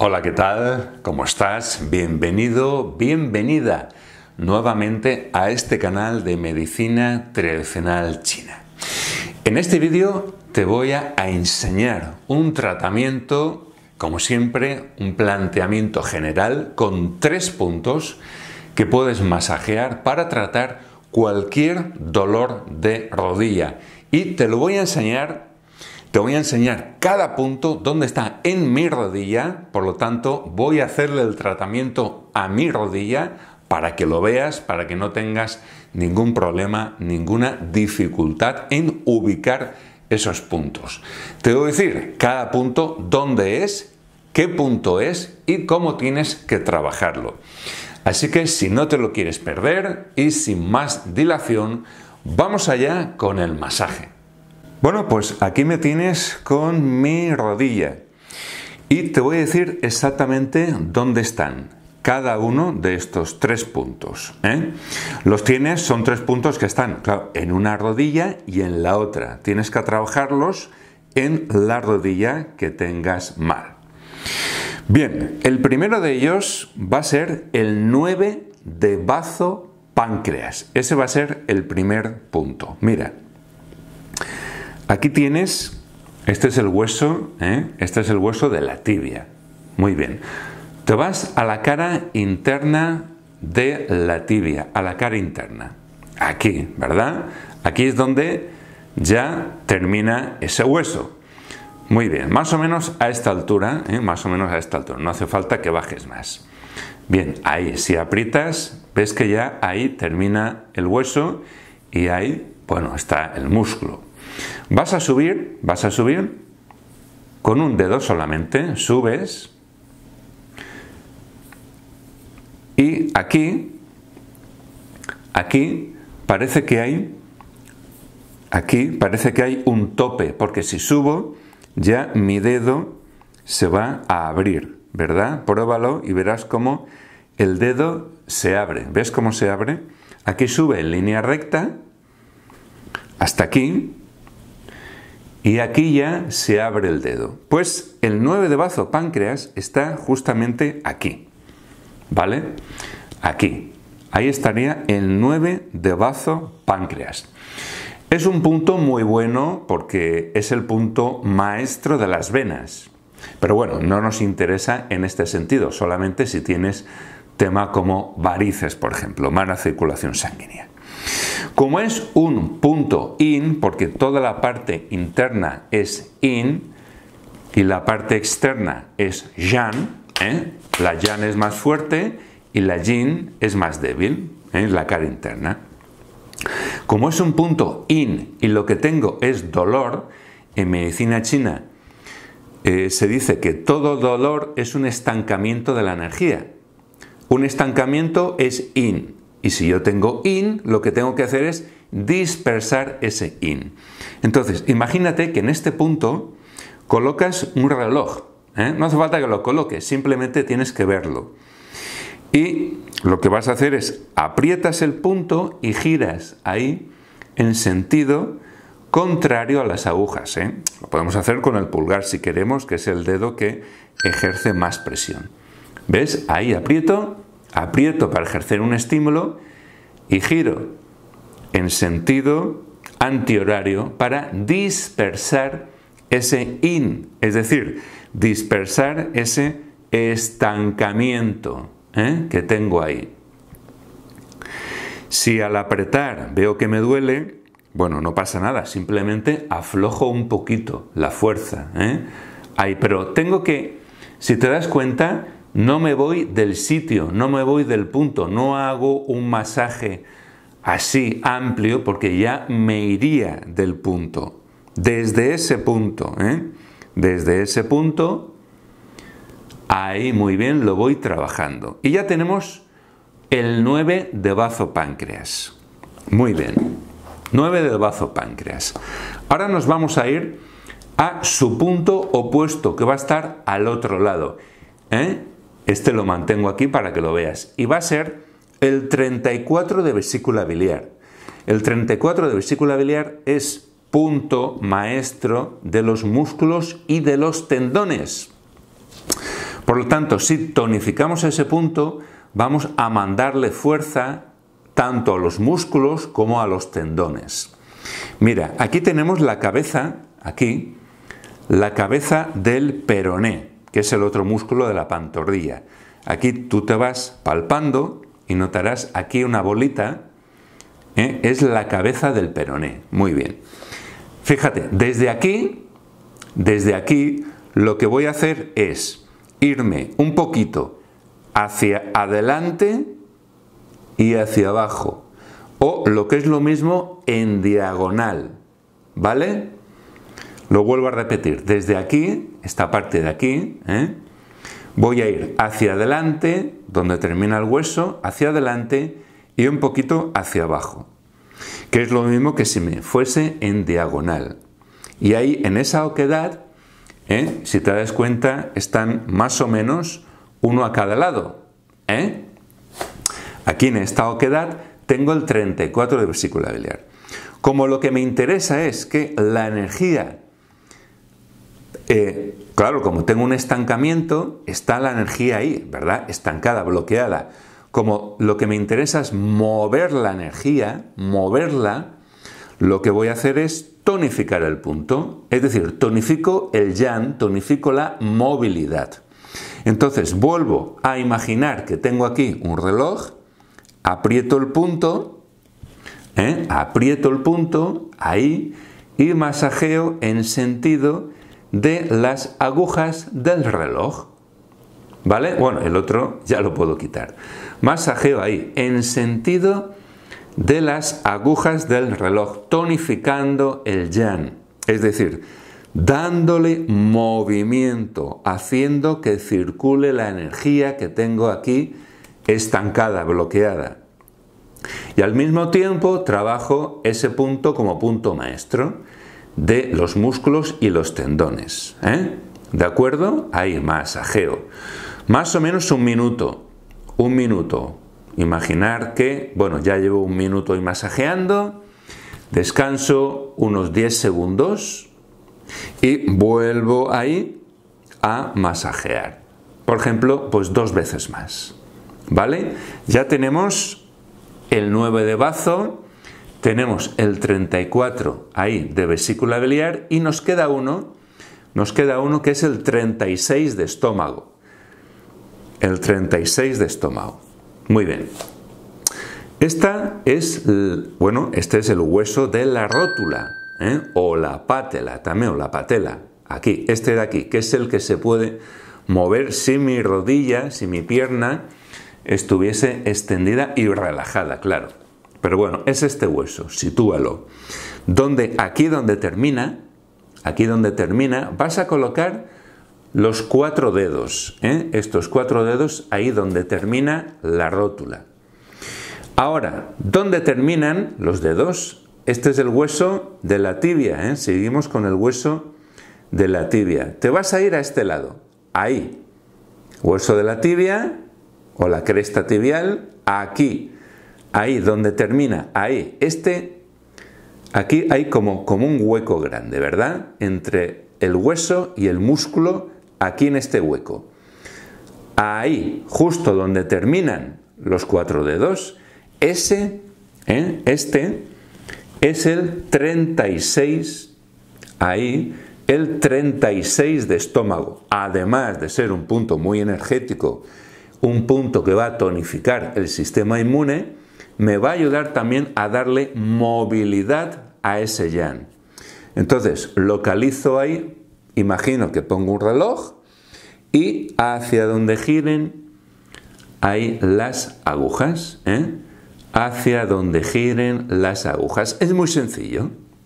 Hola, ¿qué tal? ¿Cómo estás? Bienvenido, bienvenida nuevamente a este canal de medicina tradicional china. En este vídeo te voy a enseñar un tratamiento, como siempre, un planteamiento general con 3 puntos que puedes masajear para tratar cualquier dolor de rodilla. Y te lo voy a enseñar. Te voy a enseñar cada punto dónde está en mi rodilla, por lo tanto voy a hacerle el tratamiento a mi rodilla para que lo veas, para que no tengas ningún problema, ninguna dificultad en ubicar esos puntos. Te voy a decir cada punto dónde es, qué punto es y cómo tienes que trabajarlo. Así que si no te lo quieres perder y sin más dilación, vamos allá con el masaje. Bueno, pues aquí me tienes con mi rodilla y te voy a decir exactamente dónde están cada uno de estos 3 puntos. Los tienes, son 3 puntos que están, claro, en una rodilla y en la otra. Tienes que trabajarlos en la rodilla que tengas mal. Bien, el primero de ellos va a ser el 9 de bazo páncreas. Ese va a ser el primer punto. Mira. Aquí tienes, este es el hueso de la tibia. Muy bien. Te vas a la cara interna de la tibia, a la cara interna. Aquí, ¿verdad? Aquí es donde ya termina ese hueso. Muy bien, más o menos a esta altura, más o menos a esta altura. No hace falta que bajes más. Bien, ahí, si aprietas, ves que ya ahí termina el hueso y ahí, bueno, está el músculo. Vas a subir con un dedo solamente, subes y aquí parece que hay un tope, porque si subo ya mi dedo se va a abrir, ¿verdad? Pruébalo y verás cómo el dedo se abre. ¿Ves cómo se abre? Aquí sube en línea recta hasta aquí. Y aquí ya se abre el dedo. Pues el 9 de bazo páncreas está justamente aquí. ¿Vale? Aquí. Ahí estaría el 9 de bazo páncreas. Es un punto muy bueno porque es el punto maestro de las venas. Pero bueno, no nos interesa en este sentido, solamente si tienes tema como varices, por ejemplo, mala circulación sanguínea. Como es un punto yin, porque toda la parte interna es yin y la parte externa es yang, la yang es más fuerte y la yin es más débil, la cara interna. Como es un punto yin y lo que tengo es dolor, en medicina china se dice que todo dolor es un estancamiento de la energía. Un estancamiento es yin. Y si yo tengo yin, lo que tengo que hacer es dispersar ese yin. Entonces, imagínate que en este punto colocas un reloj. No hace falta que lo coloques, simplemente tienes que verlo. Y lo que vas a hacer es aprietas el punto y giras ahí en sentido contrario a las agujas. Lo podemos hacer con el pulgar si queremos, que es el dedo que ejerce más presión. ¿Ves? Ahí aprieto para ejercer un estímulo y giro en sentido antihorario para dispersar ese yin, es decir, dispersar ese estancamiento que tengo ahí. Si al apretar veo que me duele, bueno, no pasa nada, simplemente aflojo un poquito la fuerza. Ahí, pero tengo que, si te das cuenta, no me voy del sitio, no me voy del punto, no hago un masaje así amplio porque ya me iría del punto. Desde ese punto, ahí muy bien lo voy trabajando. Y ya tenemos el 9 de bazo páncreas. Muy bien, 9 de bazo páncreas. Ahora nos vamos a ir a su punto opuesto, que va a estar al otro lado. Este lo mantengo aquí para que lo veas. Y va a ser el 34 de vesícula biliar. El 34 de vesícula biliar es punto maestro de los músculos y de los tendones. Por lo tanto, si tonificamos ese punto, vamos a mandarle fuerza tanto a los músculos como a los tendones. Mira, aquí tenemos la cabeza, aquí, la cabeza del peroné, que es el otro músculo de la pantorrilla. Aquí tú te vas palpando y notarás aquí una bolita, es la cabeza del peroné. Muy bien. Fíjate, desde aquí, lo que voy a hacer es irme un poquito hacia adelante y hacia abajo, o lo que es lo mismo, en diagonal, ¿vale? Lo vuelvo a repetir, desde aquí, esta parte de aquí, voy a ir hacia adelante, donde termina el hueso, hacia adelante y un poquito hacia abajo, que es lo mismo que si me fuese en diagonal. Y ahí, en esa oquedad, si te das cuenta, están más o menos uno a cada lado. Aquí en esta oquedad tengo el 34 de vesícula biliar. Como lo que me interesa es que la energía, claro, como tengo un estancamiento, está la energía ahí, ¿verdad? Estancada, bloqueada. Como lo que me interesa es mover la energía, moverla, lo que voy a hacer es tonificar el punto. Es decir, tonifico el yang, tonifico la movilidad. Entonces vuelvo a imaginar que tengo aquí un reloj, aprieto el punto, ahí, y masajeo en sentido de las agujas del reloj, ¿vale? Bueno, el otro ya lo puedo quitar. Masajeo ahí en sentido de las agujas del reloj, tonificando el yang, es decir, dándole movimiento, haciendo que circule la energía que tengo aquí estancada, bloqueada. Y al mismo tiempo trabajo ese punto como punto maestro de los músculos y los tendones. ¿De acuerdo? Ahí masajeo. Más o menos un minuto. Un minuto. Imaginar que, bueno, ya llevo un minuto ahí masajeando, descanso unos 10 segundos y vuelvo ahí a masajear. Por ejemplo, pues 2 veces más. ¿Vale? Ya tenemos el 9 de bazo, tenemos el 34 ahí de vesícula biliar y nos queda uno que es el 36 de estómago. El 36 de estómago. Muy bien. Este es el hueso de la rótula, o la pátela también, o la patela. Aquí, este de aquí, que es el que se puede mover si mi rodilla, si mi pierna estuviese extendida y relajada, claro. Pero bueno, es este hueso, sitúalo. Aquí donde termina, vas a colocar los 4 dedos, estos 4 dedos ahí donde termina la rótula. Ahora, ¿dónde terminan los dedos? Este es el hueso de la tibia, seguimos con el hueso de la tibia. Te vas a ir a este lado, ahí, hueso de la tibia o la cresta tibial, aquí, ahí donde termina, ahí, aquí hay como un hueco grande, ¿verdad? Entre el hueso y el músculo, aquí en este hueco. Ahí, justo donde terminan los 4 dedos, este es el 36, ahí, el 36 de estómago. Además de ser un punto muy energético, un punto que va a tonificar el sistema inmune, me va a ayudar también a darle movilidad a ese yang. Entonces, localizo ahí, imagino que pongo un reloj y hacia donde giren ahí las agujas, hacia donde giren las agujas. Es muy sencillo.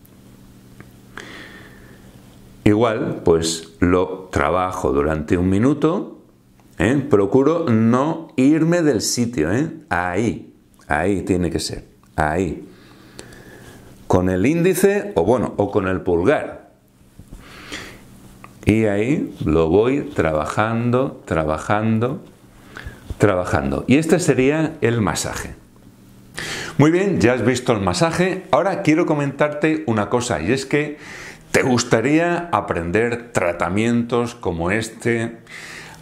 Igual, pues lo trabajo durante un minuto. Procuro no irme del sitio, ahí tiene que ser, ahí, con el índice o con el pulgar, y ahí lo voy trabajando, y este sería el masaje. Muy bien, ya has visto el masaje. Ahora quiero comentarte una cosa, y es que te gustaría aprender tratamientos como este,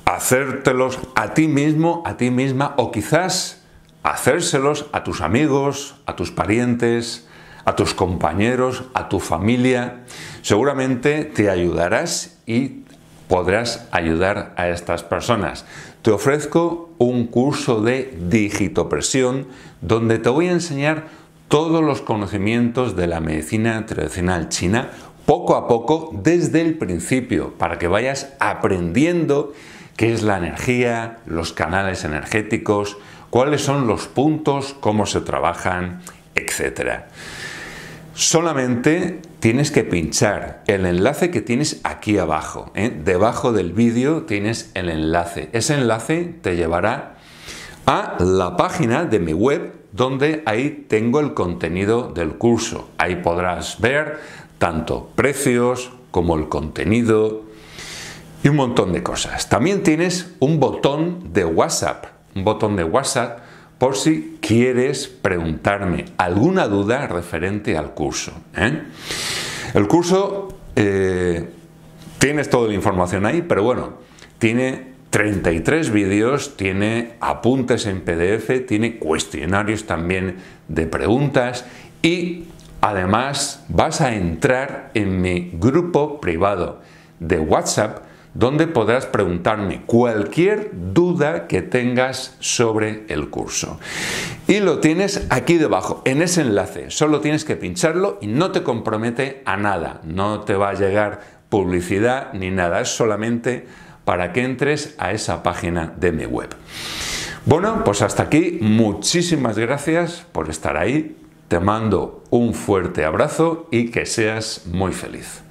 hacértelos a ti mismo, a ti misma, o quizás hacérselos a tus amigos, a tus parientes, a tus compañeros, a tu familia. Seguramente te ayudarás y podrás ayudar a estas personas. Te ofrezco un curso de digitopresión donde te voy a enseñar todos los conocimientos de la medicina tradicional china poco a poco desde el principio para que vayas aprendiendo qué es la energía, los canales energéticos, cuáles son los puntos, cómo se trabajan, etc. Solamente tienes que pinchar el enlace que tienes aquí abajo, Debajo del vídeo tienes el enlace. Ese enlace te llevará a la página de mi web donde ahí tengo el contenido del curso. Ahí podrás ver tanto precios como el contenido y un montón de cosas. También tienes un botón de WhatsApp, por si quieres preguntarme alguna duda referente al curso. El curso, tienes toda la información ahí, pero bueno, tiene 33 vídeos, tiene apuntes en PDF, tiene cuestionarios también de preguntas y además vas a entrar en mi grupo privado de WhatsApp donde podrás preguntarme cualquier duda que tengas sobre el curso. Y lo tienes aquí debajo, en ese enlace. Solo tienes que pincharlo y no te compromete a nada. No te va a llegar publicidad ni nada. Es solamente para que entres a esa página de mi web. Bueno, pues hasta aquí. Muchísimas gracias por estar ahí. Te mando un fuerte abrazo y que seas muy feliz.